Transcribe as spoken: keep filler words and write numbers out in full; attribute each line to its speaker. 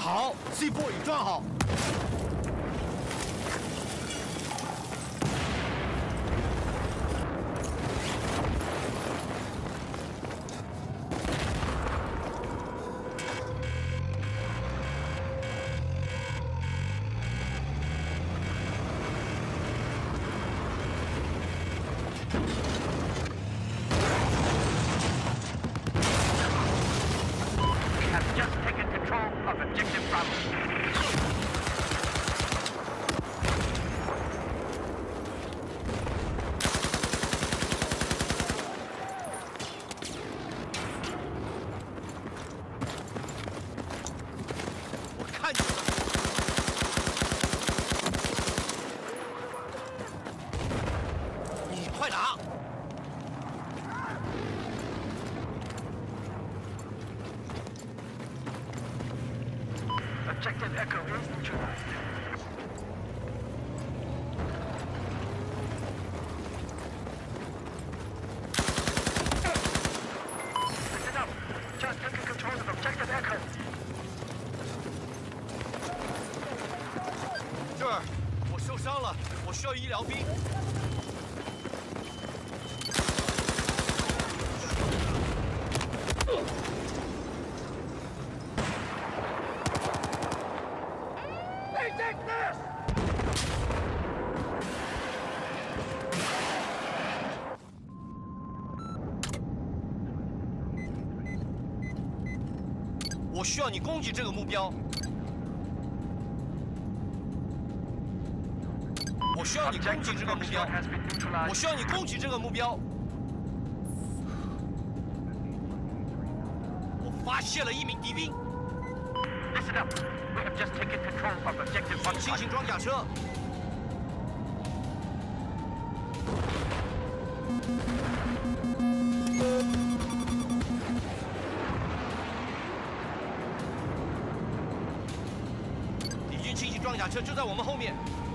Speaker 1: 好 ，C 四已装好。
Speaker 2: Objective Echo is neutralized. Listen up. Just taking control of Objective Echo.
Speaker 1: 这儿，我受伤了，我需要医疗兵。 我需要你攻击这个目标。我需要你攻击这个目标。我需要你攻击这个目标。我发现了一名敌兵。
Speaker 2: Listen up. We have just taken control of objective one.
Speaker 1: 新型装甲车。 敌军轻型装甲车就在我们后面。